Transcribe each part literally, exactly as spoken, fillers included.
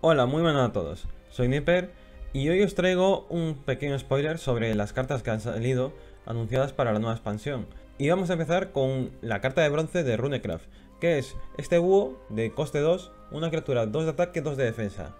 Hola, muy buenas a todos, soy Nipper y hoy os traigo un pequeño spoiler sobre las cartas que han salido anunciadas para la nueva expansión. Y vamos a empezar con la carta de bronce de Runecraft, que es este búho de coste dos, una criatura dos de ataque, dos de defensa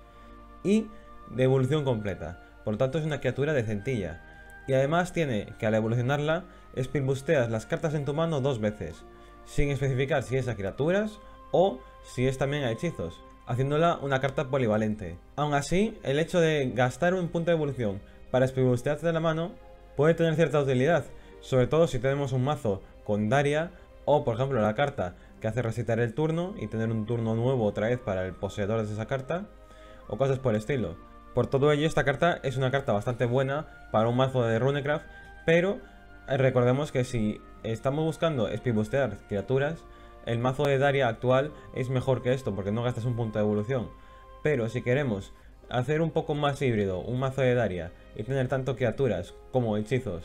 y de evolución completa, por lo tanto es una criatura decentilla. Y además tiene que al evolucionarla, spellbusteas las cartas en tu mano dos veces, sin especificar si es a criaturas o si es también a hechizos, haciéndola una carta polivalente. Aún así, el hecho de gastar un punto de evolución para spellbustearte de la mano puede tener cierta utilidad, sobre todo si tenemos un mazo con Daria o por ejemplo la carta que hace resetar el turno y tener un turno nuevo otra vez para el poseedor de esa carta, o cosas por el estilo. Por todo ello, esta carta es una carta bastante buena para un mazo de Runecraft, pero recordemos que si estamos buscando spellbustear criaturas, el mazo de Daria actual es mejor que esto porque no gastas un punto de evolución. Pero si queremos hacer un poco más híbrido un mazo de Daria y tener tanto criaturas como hechizos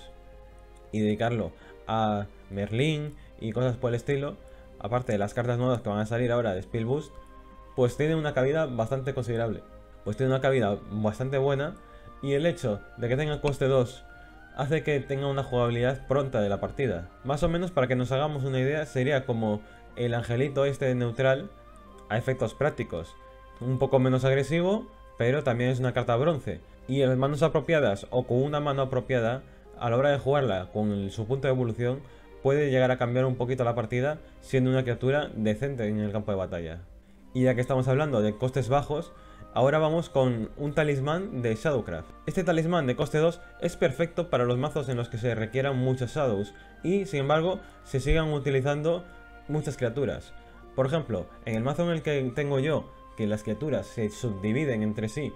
y dedicarlo a Merlín y cosas por el estilo, aparte de las cartas nuevas que van a salir ahora de Spell Boost, pues tiene una cabida bastante considerable. Pues tiene una cabida bastante buena y el hecho de que tenga coste dos hace que tenga una jugabilidad pronta de la partida. Más o menos, para que nos hagamos una idea, sería como el angelito este neutral a efectos prácticos. Un poco menos agresivo, pero también es una carta bronce. Y en manos apropiadas o con una mano apropiada, a la hora de jugarla con el, su punto de evolución, puede llegar a cambiar un poquito la partida, siendo una criatura decente en el campo de batalla. Y ya que estamos hablando de costes bajos, ahora vamos con un talismán de Shadowcraft. Este talismán de coste dos es perfecto para los mazos en los que se requieran muchos Shadows y sin embargo se sigan utilizando muchas criaturas. Por ejemplo, en el mazo en el que tengo yo, que las criaturas se subdividen entre sí,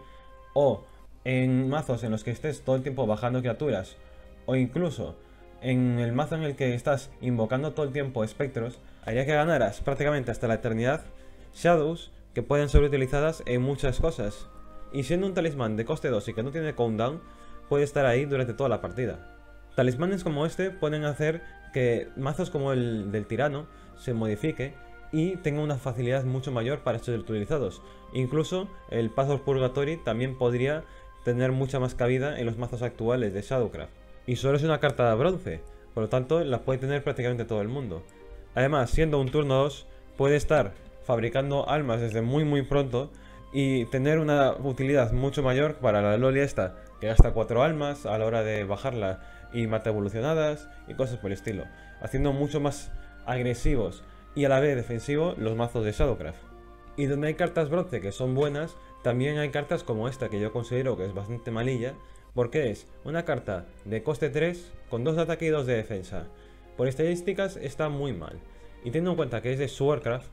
o en mazos en los que estés todo el tiempo bajando criaturas, o incluso en el mazo en el que estás invocando todo el tiempo espectros, haría que ganaras prácticamente hasta la eternidad Shadows que pueden ser utilizadas en muchas cosas. Y siendo un talismán de coste dos y que no tiene cooldown, puede estar ahí durante toda la partida. Talismanes como este pueden hacer que mazos como el del tirano se modifique y tenga una facilidad mucho mayor para ser utilizados. Incluso el Path of Purgatory también podría tener mucha más cabida en los mazos actuales de Shadowcraft. Y solo es una carta de bronce, por lo tanto la puede tener prácticamente todo el mundo. Además, siendo un turno dos, puede estar fabricando almas desde muy muy pronto y tener una utilidad mucho mayor para la loli esta, que gasta cuatro almas a la hora de bajarla y mata evolucionadas y cosas por el estilo, haciendo mucho más agresivos y a la vez defensivos los mazos de Shadowcraft. Y donde hay cartas bronce que son buenas, también hay cartas como esta que yo considero que es bastante malilla, porque es una carta de coste tres con dos de ataque y dos de defensa. Por estadísticas está muy mal, y teniendo en cuenta que es de Swordcraft,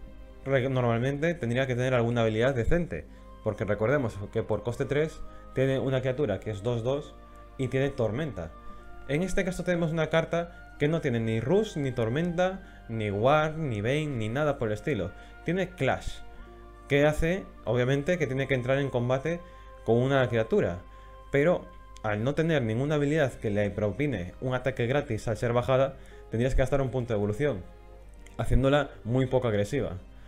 normalmente tendría que tener alguna habilidad decente, porque recordemos que por coste tres tiene una criatura que es dos dos y tiene tormenta. En este caso tenemos una carta que no tiene ni Rush, ni tormenta, ni War, ni Bane, ni nada por el estilo. Tiene Clash, que hace obviamente que tiene que entrar en combate con una criatura, pero al no tener ninguna habilidad que le propine un ataque gratis al ser bajada, tendrías que gastar un punto de evolución, haciéndola muy poco agresiva.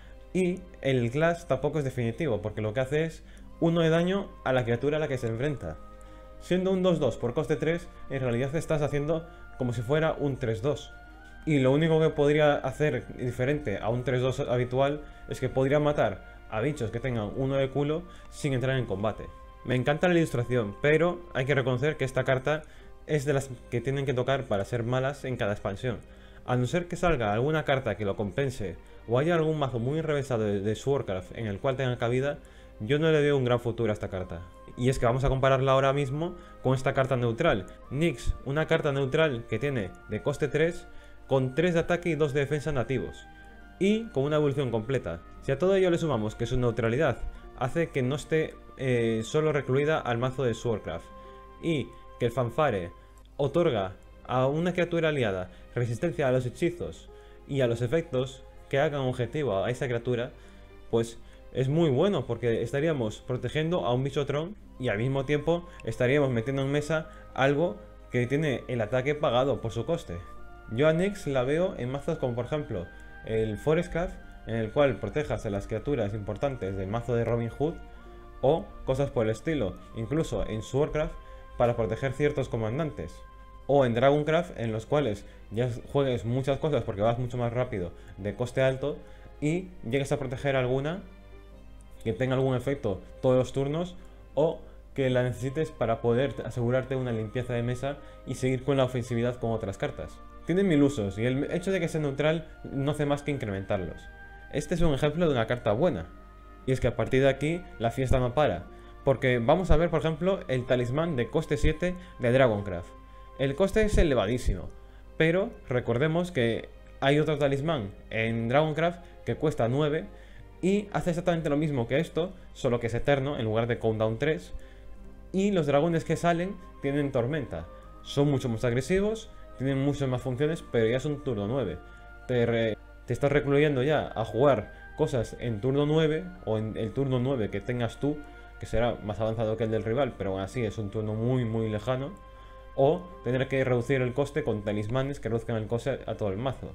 Y el Clash tampoco es definitivo, porque lo que hace es uno de daño a la criatura a la que se enfrenta. Siendo un dos dos por coste tres, en realidad estás haciendo como si fuera un tres dos. Y lo único que podría hacer diferente a un tres dos habitual es que podría matar a bichos que tengan uno de culo sin entrar en combate. Me encanta la ilustración, pero hay que reconocer que esta carta es de las que tienen que tocar para ser malas en cada expansión. A no ser que salga alguna carta que lo compense o haya algún mazo muy enrevesado de, de Swordcraft en el cual tenga cabida, yo no le veo un gran futuro a esta carta. Y es que vamos a compararla ahora mismo con esta carta neutral, Nyx, una carta neutral que tiene de coste tres con tres de ataque y dos de defensa nativos, y con una evolución completa. Si a todo ello le sumamos que su neutralidad hace que no esté eh, solo recluida al mazo de Swordcraft, y que el fanfare otorga a una criatura aliada resistencia a los hechizos y a los efectos que hagan objetivo a esa criatura, pues es muy bueno, porque estaríamos protegiendo a un bichotron y al mismo tiempo estaríamos metiendo en mesa algo que tiene el ataque pagado por su coste. Yo a Nyx la veo en mazos como por ejemplo el Forestcraft, en el cual protejas a las criaturas importantes del mazo de Robin Hood, o cosas por el estilo, incluso en Swordcraft para proteger ciertos comandantes, o en Dragoncraft en los cuales ya juegues muchas cosas porque vas mucho más rápido de coste alto y llegues a proteger alguna que tenga algún efecto todos los turnos o que la necesites para poder asegurarte una limpieza de mesa y seguir con la ofensividad con otras cartas. Tienen mil usos y el hecho de que sea neutral no hace más que incrementarlos. Este es un ejemplo de una carta buena. Y es que a partir de aquí la fiesta no para. Porque vamos a ver, por ejemplo, el talismán de coste siete de Dragoncraft. El coste es elevadísimo, pero recordemos que hay otro talismán en Dragoncraft que cuesta nueve y hace exactamente lo mismo que esto, solo que es eterno en lugar de Countdown tres. Y los dragones que salen tienen tormenta. Son mucho más agresivos, tienen muchas más funciones, pero ya es un turno nueve. Te, re, te estás recluyendo ya a jugar cosas en turno nueve o en el turno nueve que tengas tú, que será más avanzado que el del rival, pero aún así es un turno muy muy lejano. O tener que reducir el coste con talismanes que reduzcan el coste a todo el mazo.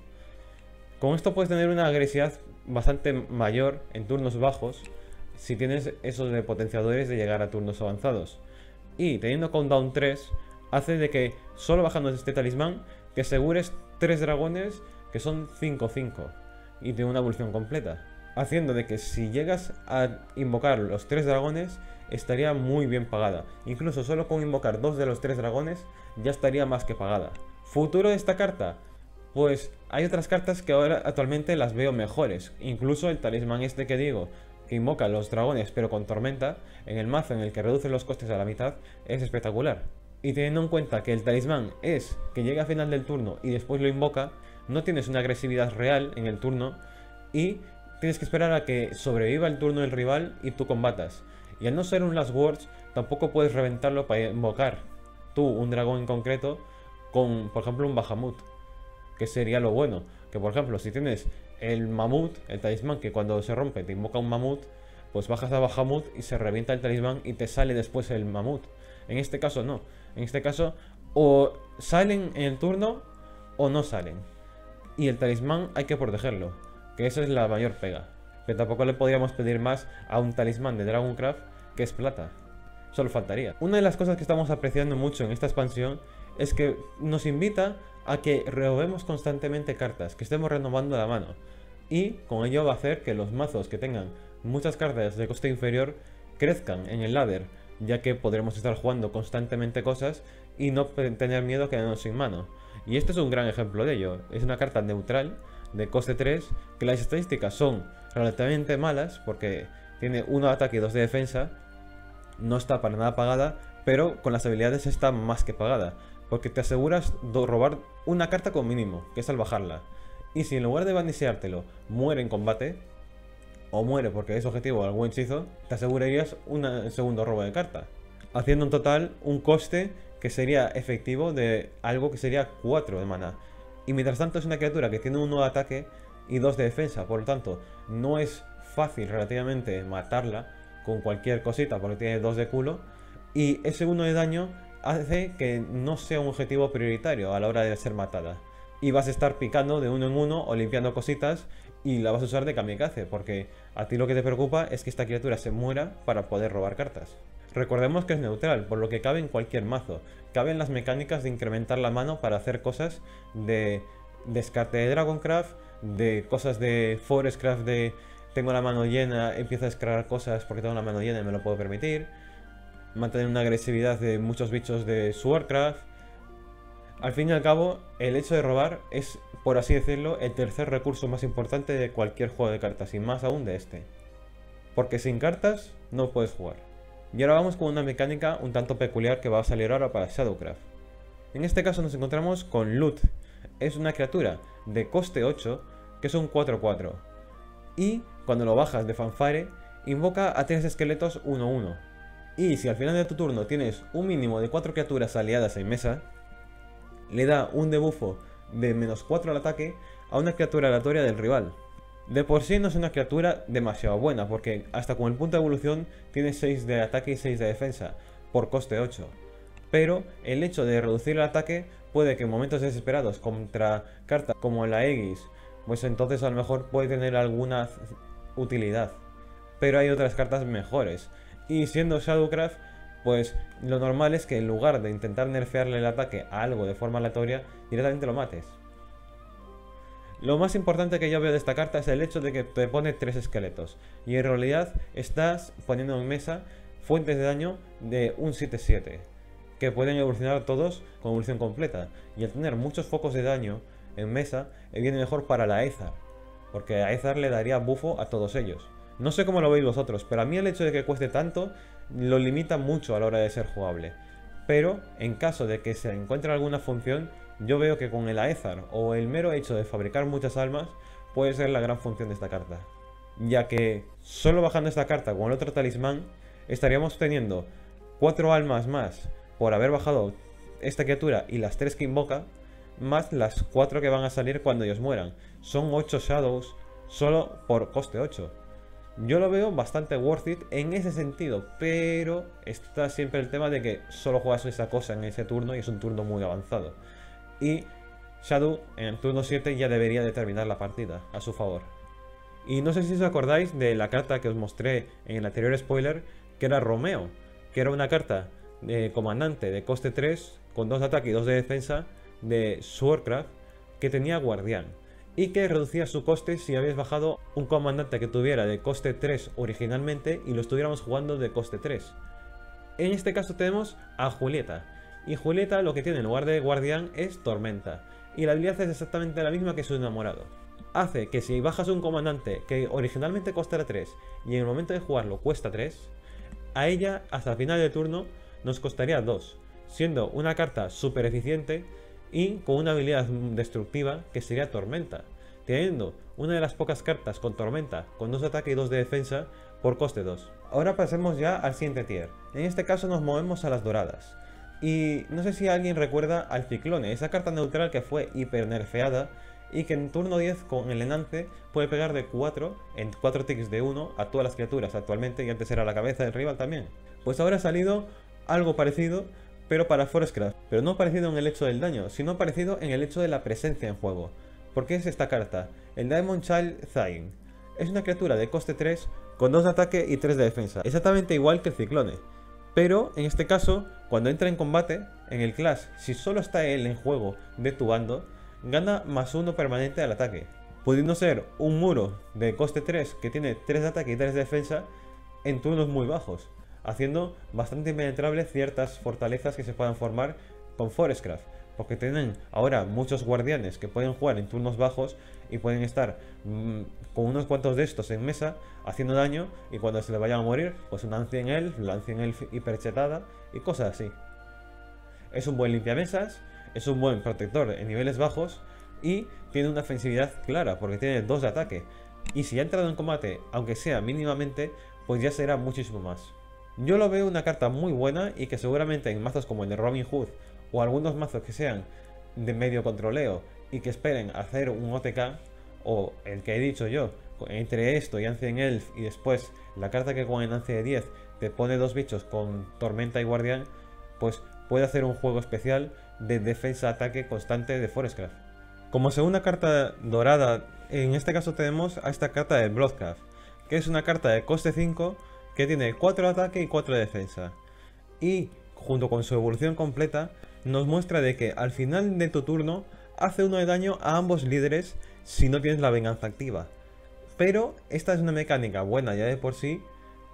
Con esto puedes tener una agresividad bastante mayor en turnos bajos si tienes esos de potenciadores de llegar a turnos avanzados. Y teniendo Countdown tres, hace de que solo bajando este talismán te asegures tres dragones que son cinco cinco y de una evolución completa. Haciendo de que si llegas a invocar los tres dragones estaría muy bien pagada. Incluso solo con invocar dos de los tres dragones ya estaría más que pagada. ¿Futuro de esta carta? Pues hay otras cartas que ahora actualmente las veo mejores. Incluso el talismán este que digo, que invoca los dragones pero con tormenta, en el mazo en el que reduce los costes a la mitad, es espectacular. Y teniendo en cuenta que el talismán es que llega a final del turno y después lo invoca, no tienes una agresividad real en el turno y tienes que esperar a que sobreviva el turno del rival y tú combatas. Y al no ser un Last Words, tampoco puedes reventarlo para invocar tú un dragón en concreto con, por ejemplo, un Bahamut, que sería lo bueno. Que por ejemplo, si tienes el Mamut, el talismán que cuando se rompe te invoca un Mamut, pues bajas a Bahamut y se revienta el talismán y te sale después el Mamut. En este caso no. En este caso o salen en el turno o no salen. Y el talismán hay que protegerlo, que esa es la mayor pega. Pero tampoco le podríamos pedir más a un talismán de Dragoncraft que es plata. Solo faltaría. Una de las cosas que estamos apreciando mucho en esta expansión es que nos invita a que renovemos constantemente cartas, que estemos renovando la mano. Y con ello va a hacer que los mazos que tengan muchas cartas de coste inferior crezcan en el ladder, ya que podremos estar jugando constantemente cosas y no tener miedo a quedarnos sin mano. Y este es un gran ejemplo de ello. Es una carta neutral de coste tres, que las estadísticas son relativamente malas porque tiene uno de ataque y dos de defensa. No está para nada pagada, pero con las habilidades está más que pagada, porque te aseguras de robar una carta con mínimo, que es al bajarla. Y si en lugar de balanceártelo muere en combate, o muere porque es objetivo algún hechizo, te asegurarías un segundo robo de carta, haciendo en total un coste que sería efectivo de algo que sería cuatro de mana. Y mientras tanto es una criatura que tiene uno de ataque y dos de defensa, por lo tanto no es fácil relativamente matarla con cualquier cosita porque tiene dos de culo, y ese uno de daño hace que no sea un objetivo prioritario a la hora de ser matada. Y vas a estar picando de uno en uno o limpiando cositas y la vas a usar de kamikaze, porque a ti lo que te preocupa es que esta criatura se muera para poder robar cartas. Recordemos que es neutral, por lo que cabe en cualquier mazo. Caben las mecánicas de incrementar la mano para hacer cosas de descarte de Dragoncraft, de cosas de Forestcraft, de tengo la mano llena, empiezo a descargar cosas porque tengo la mano llena y me lo puedo permitir. Mantener una agresividad de muchos bichos de Swordcraft. Al fin y al cabo, el hecho de robar es, por así decirlo, el tercer recurso más importante de cualquier juego de cartas, y más aún de este. Porque sin cartas no puedes jugar. Y ahora vamos con una mecánica un tanto peculiar que va a salir ahora para Shadowcraft. En este caso nos encontramos con Loot. Es una criatura de coste ocho que es un cuatro cuatro. Y cuando lo bajas de Fanfare, invoca a tres esqueletos uno uno. Y si al final de tu turno tienes un mínimo de cuatro criaturas aliadas en mesa, le da un debuffo de menos cuatro al ataque a una criatura aleatoria del rival. De por sí no es una criatura demasiado buena, porque hasta con el punto de evolución tiene seis de ataque y seis de defensa, por coste ocho. Pero el hecho de reducir el ataque puede que en momentos desesperados contra cartas como la Aegis, pues entonces a lo mejor puede tener alguna utilidad. Pero hay otras cartas mejores. Y siendo Shadowcraft, pues lo normal es que en lugar de intentar nerfearle el ataque a algo de forma aleatoria, directamente lo mates. Lo más importante que yo veo de esta carta es el hecho de que te pone tres esqueletos. Y en realidad estás poniendo en mesa fuentes de daño de un siete siete. Que pueden evolucionar todos con evolución completa. Y al tener muchos focos de daño en mesa, viene mejor para la Aether. Porque a Aether le daría bufo a todos ellos. No sé cómo lo veis vosotros, pero a mí el hecho de que cueste tanto lo limita mucho a la hora de ser jugable. Pero en caso de que se encuentre alguna función, yo veo que con el Aether o el mero hecho de fabricar muchas almas puede ser la gran función de esta carta. Ya que solo bajando esta carta con el otro talismán estaríamos teniendo cuatro almas más por haber bajado esta criatura y las tres que invoca, más las cuatro que van a salir cuando ellos mueran. Son ocho Shadows solo por coste ocho. Yo lo veo bastante worth it en ese sentido, pero está siempre el tema de que solo juegas esa cosa en ese turno y es un turno muy avanzado. Y Shadow en el turno siete ya debería de terminar la partida a su favor. Y no sé si os acordáis de la carta que os mostré en el anterior spoiler, que era Romeo, que era una carta de comandante de coste tres con dos de ataque y dos de defensa de Swordcraft que tenía guardián y que reducía su coste si habéis bajado un comandante que tuviera de coste tres originalmente y lo estuviéramos jugando de coste tres. En este caso tenemos a Julieta, y Julieta lo que tiene en lugar de guardián es tormenta, y la habilidad es exactamente la misma que su enamorado. Hace que si bajas un comandante que originalmente costará tres y en el momento de jugarlo cuesta tres, a ella hasta el final del turno nos costaría dos, siendo una carta súper eficiente y con una habilidad destructiva que sería tormenta, teniendo una de las pocas cartas con tormenta con dos de ataque y dos de defensa por coste dos. Ahora pasemos ya al siguiente tier. En este caso nos movemos a las doradas. Y no sé si alguien recuerda al Ciclone, esa carta neutral que fue hiper nerfeada y que en turno diez con el enance puede pegar de cuatro en cuatro ticks de uno a todas las criaturas actualmente, y antes era la cabeza del rival también. Pues ahora ha salido algo parecido, pero para Forestcraft, pero no parecido en el hecho del daño, sino parecido en el hecho de la presencia en juego. ¿Por qué es esta carta? El Diamond Child Zain. Es una criatura de coste tres con dos de ataque y tres de defensa, exactamente igual que el Ciclone. Pero en este caso, cuando entra en combate, en el Clash, si solo está él en juego de tu bando, gana más uno permanente al ataque, pudiendo ser un muro de coste tres que tiene tres de ataque y tres de defensa en turnos muy bajos, haciendo bastante impenetrable ciertas fortalezas que se puedan formar con Forestcraft, porque tienen ahora muchos guardianes que pueden jugar en turnos bajos y pueden estar mmm, con unos cuantos de estos en mesa haciendo daño, y cuando se le vayan a morir, pues una Ancient Elf, la Ancient Elf hiperchetada y cosas así. Es un buen limpiamesas, es un buen protector en niveles bajos y tiene una ofensividad clara porque tiene dos de ataque, y si ha entrado en combate, aunque sea mínimamente, pues ya será muchísimo más. Yo lo veo una carta muy buena y que seguramente en mazos como el de Robin Hood o algunos mazos que sean de medio controleo y que esperen hacer un O T K, o el que he dicho yo, entre esto y Ancient Elf y después la carta que con enlace de diez te pone dos bichos con tormenta y guardián, pues puede hacer un juego especial de defensa-ataque constante de Forestcraft. Como segunda carta dorada, en este caso tenemos a esta carta de Broadcraft, que es una carta de coste cinco que tiene cuatro de ataque y cuatro de defensa. Y junto con su evolución completa, nos muestra de que al final de tu turno hace uno de daño a ambos líderes si no tienes la venganza activa. Pero esta es una mecánica buena ya de por sí,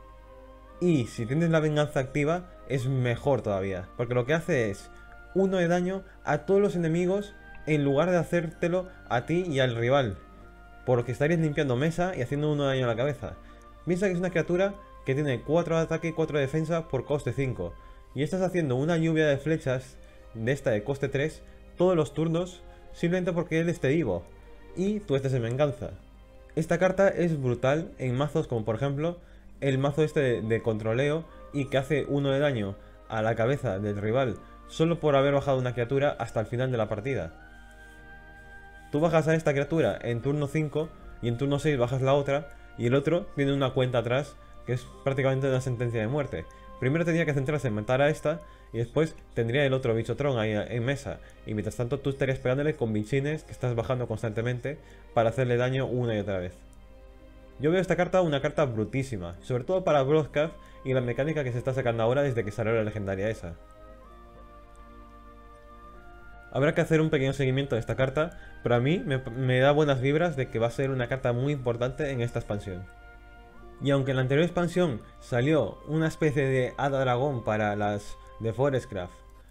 y si tienes la venganza activa es mejor todavía, porque lo que hace es uno de daño a todos los enemigos en lugar de hacértelo a ti y al rival, porque estarías limpiando mesa y haciendo uno de daño a la cabeza. Piensa que es una criatura que tiene cuatro de ataque y cuatro de defensa por coste cinco, y estás haciendo una lluvia de flechas de esta de coste tres todos los turnos simplemente porque él esté vivo y tú estés en venganza. Esta carta es brutal en mazos como por ejemplo el mazo este de, de controleo y que hace uno de daño a la cabeza del rival solo por haber bajado una criatura hasta el final de la partida. Tú bajas a esta criatura en turno cinco y en turno seis bajas la otra, y el otro tiene una cuenta atrás que es prácticamente una sentencia de muerte. Primero tenía que centrarse en matar a esta y después tendría el otro bichotron ahí en mesa, y mientras tanto tú estarías pegándole con bichines que estás bajando constantemente para hacerle daño una y otra vez. Yo veo esta carta una carta brutísima, sobre todo para Broadcraft y la mecánica que se está sacando ahora desde que salió la legendaria esa. Habrá que hacer un pequeño seguimiento de esta carta, pero a mí me, me da buenas vibras de que va a ser una carta muy importante en esta expansión. Y aunque en la anterior expansión salió una especie de hada dragón para las de Forestcraft,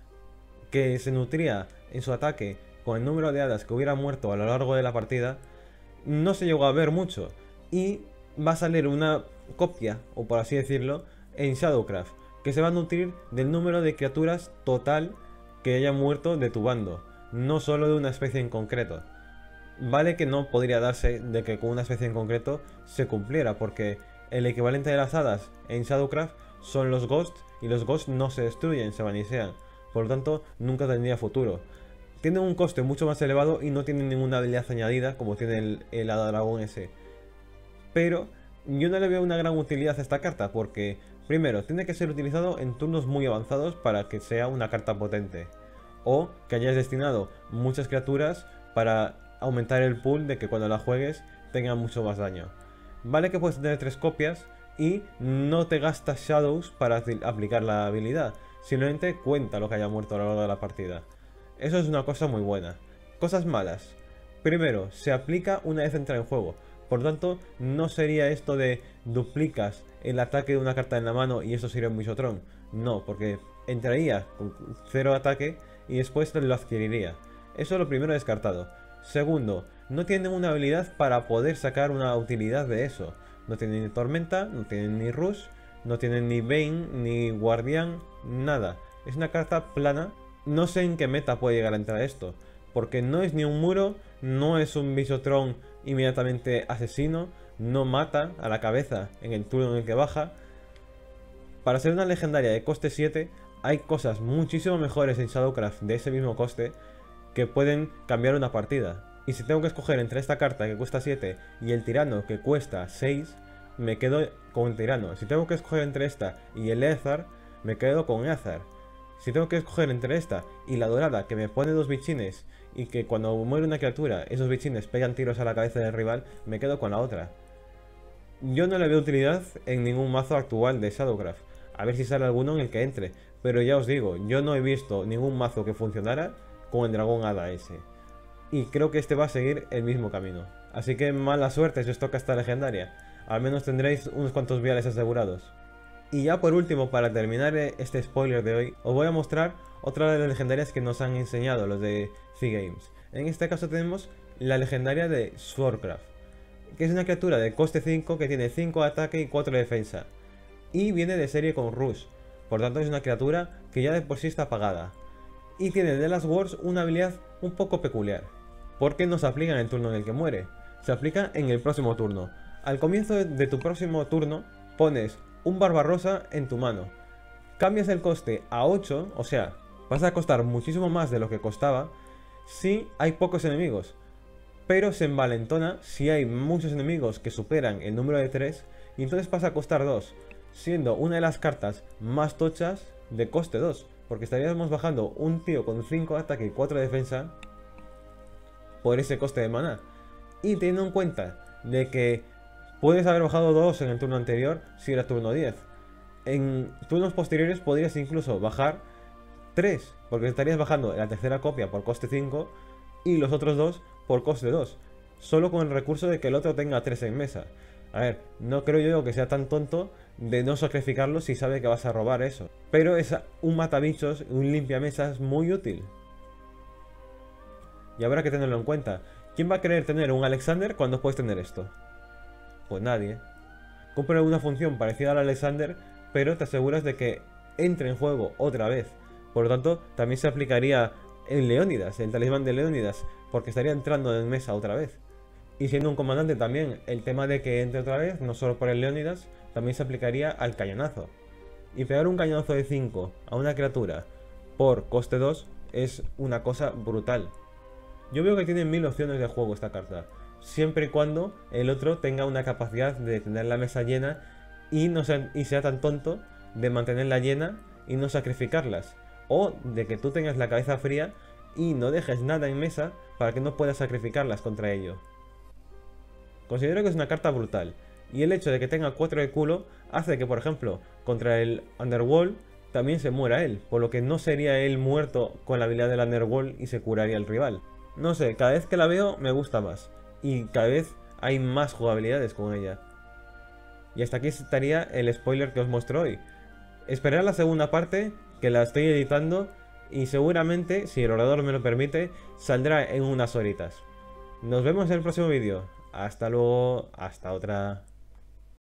que se nutría en su ataque con el número de hadas que hubiera muerto a lo largo de la partida, no se llegó a ver mucho, y va a salir una copia, o por así decirlo, en Shadowcraft, que se va a nutrir del número de criaturas total que hayan muerto de tu bando, no solo de una especie en concreto. Vale que no podría darse de que con una especie en concreto se cumpliera, porque el equivalente de las hadas en Shadowcraft son los Ghosts, y los Ghosts no se destruyen, se vanisean, por lo tanto nunca tendría futuro. Tiene un coste mucho más elevado y no tiene ninguna habilidad añadida como tiene el, el hada dragón ese. Pero yo no le veo una gran utilidad a esta carta, porque primero tiene que ser utilizado en turnos muy avanzados para que sea una carta potente, o que hayas destinado muchas criaturas para aumentar el pool de que cuando la juegues tenga mucho más daño. Vale que puedes tener tres copias y no te gastas Shadows para aplicar la habilidad, simplemente cuenta lo que haya muerto a lo largo de la partida. Eso es una cosa muy buena. Cosas malas. Primero, se aplica una vez entra en juego, por lo tanto no sería esto de duplicas el ataque de una carta en la mano y eso sería un Bisotrón. No, porque entraría con cero ataque y después lo adquiriría. Eso es lo primero descartado. Segundo, no tiene una habilidad para poder sacar una utilidad de eso. No tiene ni Tormenta, no tiene ni Rush, no tiene ni Bane, ni Guardián, nada. Es una carta plana. No sé en qué meta puede llegar a entrar esto, porque no es ni un muro, no es un Bisotrón inmediatamente asesino, no mata a la cabeza en el turno en el que baja. Para ser una legendaria de coste siete, hay cosas muchísimo mejores en Shadowcraft de ese mismo coste que pueden cambiar una partida. Y si tengo que escoger entre esta carta que cuesta siete y el tirano que cuesta seis, me quedo con el tirano. Si tengo que escoger entre esta y el Ézar, me quedo con Ézar. Si tengo que escoger entre esta y la dorada que me pone dos bichines y que cuando muere una criatura esos bichines pegan tiros a la cabeza del rival, me quedo con la otra. Yo no le veo utilidad en ningún mazo actual de Shadowcraft. A ver si sale alguno en el que entre. Pero ya os digo, yo no he visto ningún mazo que funcionara con el dragón hada ese. Y creo que este va a seguir el mismo camino. Así que mala suerte si os toca esta legendaria. Al menos tendréis unos cuantos viales asegurados. Y ya por último, para terminar este spoiler de hoy, os voy a mostrar otra de las legendarias que nos han enseñado los de C-Games. En este caso tenemos la legendaria de Swordcraft, que es una criatura de coste cinco que tiene cinco de ataque y cuatro de defensa. Y viene de serie con Rush, por tanto es una criatura que ya de por sí está pagada. Y tiene de las Wars una habilidad un poco peculiar, porque no se aplica en el turno en el que muere, se aplica en el próximo turno. Al comienzo de tu próximo turno pones un Barbarossa en tu mano, cambias el coste a ocho, o sea, vas a costar muchísimo más de lo que costaba si hay pocos enemigos, pero se envalentona si hay muchos enemigos que superan el número de tres y entonces pasa a costar dos, siendo una de las cartas más tochas de coste dos, porque estaríamos bajando un tío con cinco de ataque y cuatro de defensa por ese coste de maná. Y teniendo en cuenta de que puedes haber bajado dos en el turno anterior si era turno diez, en turnos posteriores podrías incluso bajar tres, porque estarías bajando la tercera copia por coste cinco y los otros dos por coste dos, solo con el recurso de que el otro tenga tres en mesa. A ver, no creo yo que sea tan tonto de no sacrificarlo si sabe que vas a robar eso, pero es un matabichos, un limpiamesas muy útil. Y habrá que tenerlo en cuenta. ¿Quién va a querer tener un Alexander cuando puedes tener esto? Pues nadie. Cumple una función parecida al Alexander, pero te aseguras de que entre en juego otra vez. Por lo tanto, también se aplicaría en Leónidas, el talismán de Leónidas, porque estaría entrando en mesa otra vez. Y siendo un comandante también, el tema de que entre otra vez, no solo por el Leónidas, también se aplicaría al cañonazo. Y pegar un cañonazo de cinco a una criatura por coste dos es una cosa brutal. Yo veo que tiene mil opciones de juego esta carta, siempre y cuando el otro tenga una capacidad de tener la mesa llena y, no sea, y sea tan tonto de mantenerla llena y no sacrificarlas, o de que tú tengas la cabeza fría y no dejes nada en mesa para que no puedas sacrificarlas contra ello. Considero que es una carta brutal, Y el hecho de que tenga cuatro de culo hace que, por ejemplo, contra el Underworld también se muera él, por lo que no sería él muerto con la habilidad del Underworld y se curaría el rival. No sé, cada vez que la veo me gusta más, y cada vez hay más jugabilidades con ella. Y hasta aquí estaría el spoiler que os muestro hoy. Esperad la segunda parte, que la estoy editando, y seguramente, si el ordenador me lo permite, saldrá en unas horitas. Nos vemos en el próximo vídeo. Hasta luego, hasta otra.